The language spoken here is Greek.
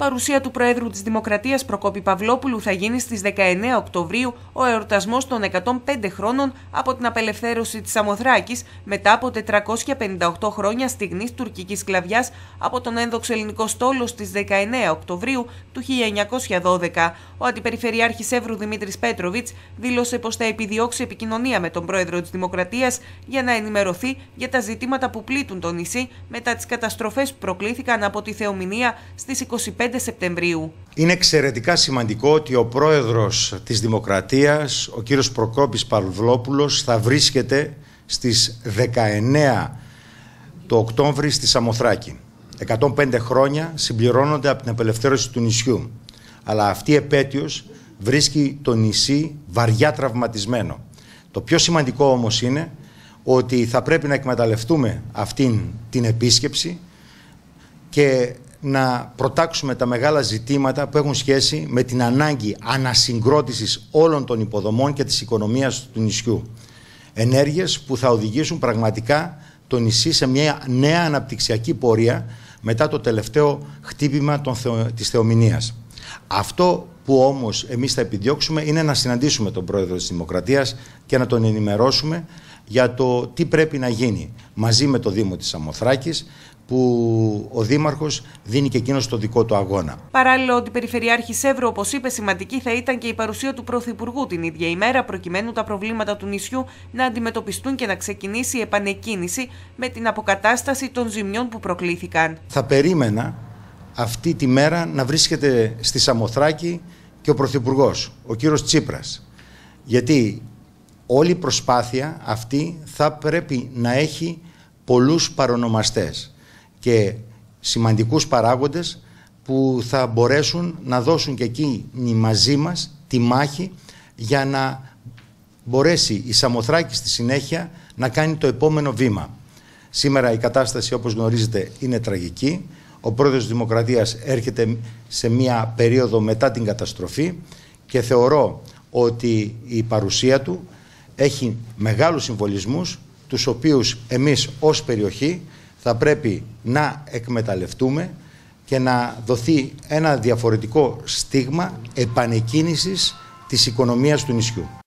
Παρουσία του Προέδρου της Δημοκρατίας Προκόπη Παυλόπουλου θα γίνει στις 19 Οκτωβρίου ο εορτασμός των 105 χρόνων από την απελευθέρωση της Σαμοθράκης μετά από 458 χρόνια στιγνής τουρκικής σκλαβιάς από τον ένδοξο ελληνικό στόλο στις 19 Οκτωβρίου του 1912. Ο Αντιπεριφερειάρχης Εύρου Δημήτρης Πέτροβιτς δήλωσε πως θα επιδιώξει επικοινωνία με τον Πρόεδρο της Δημοκρατίας για να ενημερωθεί για τα ζητήματα που πλήττουν το νησί μετά τις καταστροφές που προκλήθηκαν από τη θεομηνία στις 25 Σεπτεμβρίου. Είναι εξαιρετικά σημαντικό ότι ο Πρόεδρος της Δημοκρατίας, ο κύριος Προκόπης Παυλόπουλος, θα βρίσκεται στις 19 το Οκτώβρη στη Σαμοθράκη. 105 χρόνια συμπληρώνονται από την απελευθέρωση του νησιού. Αλλά αυτή η επέτειος βρίσκει το νησί βαριά τραυματισμένο. Το πιο σημαντικό όμως είναι ότι θα πρέπει να εκμεταλλευτούμε αυτήν την επίσκεψη και να προτάξουμε τα μεγάλα ζητήματα που έχουν σχέση με την ανάγκη ανασυγκρότησης όλων των υποδομών και της οικονομίας του νησιού. Ενέργειες που θα οδηγήσουν πραγματικά το νησί σε μια νέα αναπτυξιακή πορεία μετά το τελευταίο χτύπημα της θεομηνίας. Αυτό που όμως εμείς θα επιδιώξουμε είναι να συναντήσουμε τον Πρόεδρο της Δημοκρατίας και να τον ενημερώσουμε για το τι πρέπει να γίνει μαζί με το Δήμο της Σαμοθράκης, που ο Δήμαρχος δίνει και εκείνος το δικό του αγώνα. Παράλληλα, ο Αντιπεριφερειάρχης Εύρου, όπως είπε, σημαντική θα ήταν και η παρουσία του Πρωθυπουργού την ίδια ημέρα, προκειμένου τα προβλήματα του νησιού να αντιμετωπιστούν και να ξεκινήσει η επανεκκίνηση με την αποκατάσταση των ζημιών που προκλήθηκαν. Θα περίμενα αυτή τη μέρα να βρίσκεται στη Σαμοθράκη και ο Πρωθυπουργός, ο κύριος Τσίπρας. Γιατί όλη η προσπάθεια αυτή θα πρέπει να έχει πολλούς παρονομαστές και σημαντικούς παράγοντες που θα μπορέσουν να δώσουν και εκείνοι μαζί μας τη μάχη για να μπορέσει η Σαμοθράκη στη συνέχεια να κάνει το επόμενο βήμα. Σήμερα η κατάσταση, όπως γνωρίζετε, είναι τραγική. Ο Πρόεδρος της Δημοκρατίας έρχεται σε μια περίοδο μετά την καταστροφή και θεωρώ ότι η παρουσία του έχει μεγάλους συμβολισμούς, τους οποίους εμείς ως περιοχή θα πρέπει να εκμεταλλευτούμε και να δοθεί ένα διαφορετικό στίγμα επανεκκίνησης της οικονομίας του νησιού.